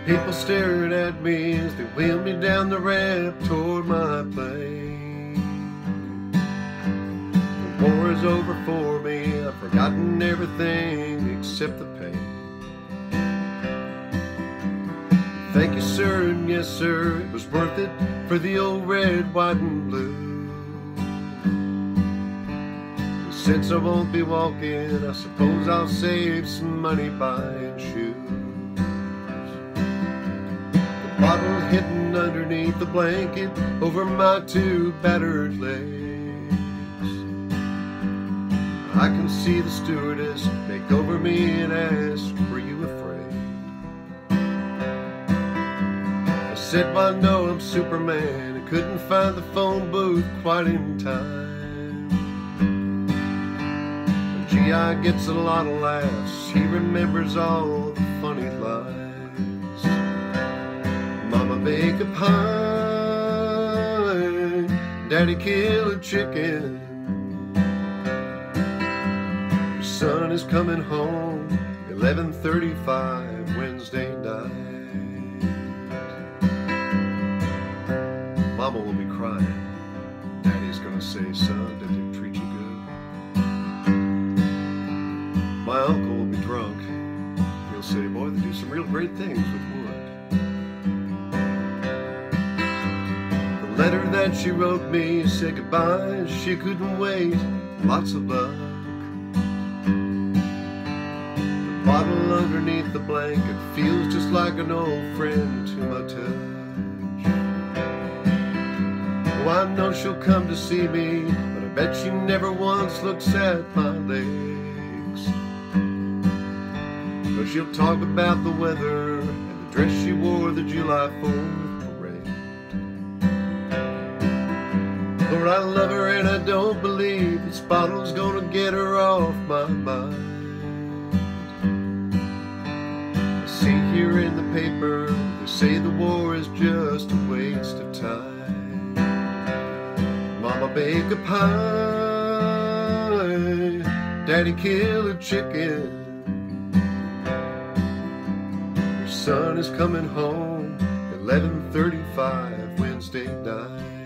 People stared at me as they wheeled me down the ramp toward my plane. The war is over for me, I've forgotten everything except the pain. Thank you, sir, and yes, sir, it was worth it for the old red, white, and blue. And since I won't be walking, I suppose I'll save some money buying shoes. The bottle hidden underneath the blanket over my two battered legs. I can see the stewardess make over me and ask, were you afraid? I said, well, no, I'm Superman. I couldn't find the phone booth quite in time. The GI gets a lot of laughs. He remembers all the funny lines. Mama, bake a pie. Daddy, kill a chicken. Your son is coming home 11:35 Wednesday night. Mama will be crying. Daddy's gonna say, son, did they treat you good? My uncle will be drunk. He'll say, boy, they do some real great things with wood. The letter that she wrote me said goodbye. She couldn't wait. Lots of luck. The bottle underneath the blanket feels just like an old friend to my touch. Oh, I know she'll come to see me, but I bet she never once looks at my legs. But she'll talk about the weather and the dress she wore the July 4th parade. Lord, I love her and I don't believe this bottle's gonna get her off my mind. I see here in the paper, they say the war is just a waste of time. Mama, bake a pie. Daddy, kill a chicken. Your son is coming home 11:35 Wednesday night.